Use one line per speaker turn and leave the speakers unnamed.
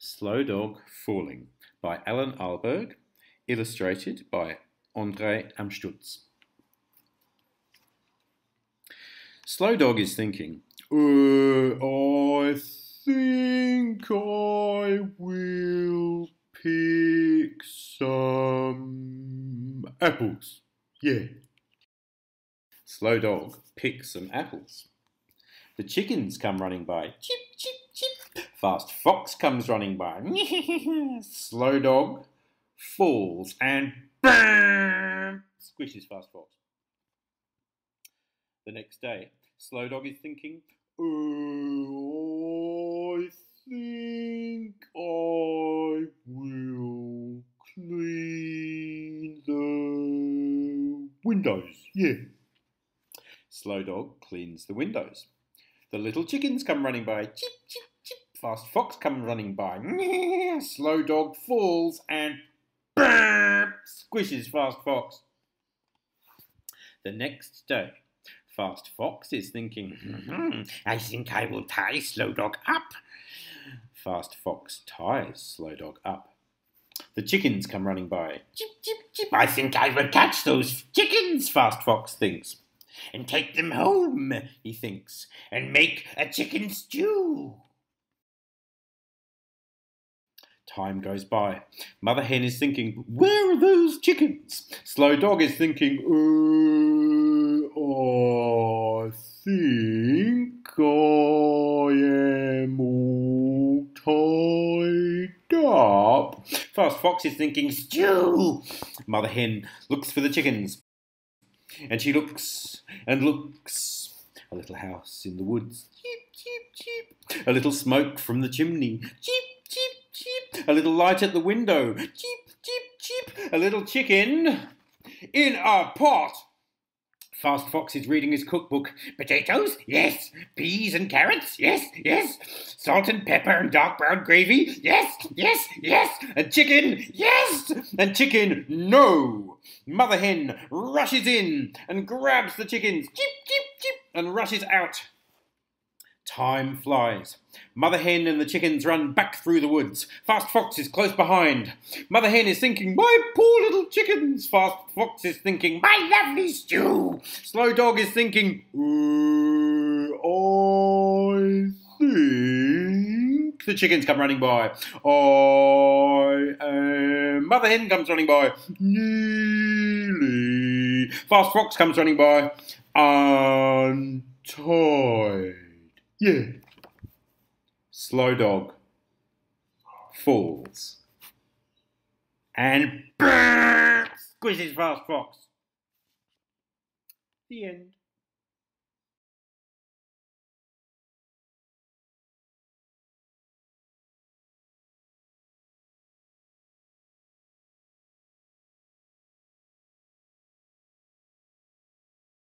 Slow Dog Falling by Allan Ahlberg, illustrated by André Amstutz. Slow Dog is thinking, I think I will pick some apples. Yeah. Slow Dog picks some apples. The chickens come running by. Chip, chip, chip. Fast Fox comes running by. Slow Dog falls and bam, squishes Fast Fox. The next day, Slow Dog is thinking, I think I will clean the windows. Yeah. Slow Dog cleans the windows. The little chickens come running by. Chip, chip, chip. Fast Fox comes running by. Slow Dog falls and bam, squishes Fast Fox. The next day, Fast Fox is thinking, I think I will tie Slow Dog up. Fast Fox ties Slow Dog up. The chickens come running by. Chip, chip, chip. I think I will catch those chickens, Fast Fox thinks. And take them home, he thinks, and make a chicken stew. Time goes by. Mother Hen is thinking, where are those chickens? Slow Dog is thinking, I think I am all tied up. Fast Fox is thinking, stew. Mother Hen looks for the chickens. And she looks and looks. A little house in the woods. Cheep, cheep, cheep. A little smoke from the chimney. Cheep, cheep, cheep. A little light at the window. Cheep, cheep, cheep. A little chicken in a pot. Fast Fox is reading his cookbook. Potatoes? Yes. Peas and carrots? Yes, yes. Salt and pepper and dark brown gravy? Yes, yes, yes. And chicken? Yes. And chicken? No. Mother Hen rushes in and grabs the chickens. Chip, chip, chip. And rushes out. Time flies. Mother Hen and the chickens run back through the woods. Fast Fox is close behind. Mother Hen is thinking, my poor little chickens. Fast Fox is thinking, my lovely stew. Slow Dog is thinking, I think... The chickens come running by. Mother Hen comes running by. Nearly. Fast Fox comes running by. Untied. Yeah. Slow Dog falls and squishes Fast Fox. The end.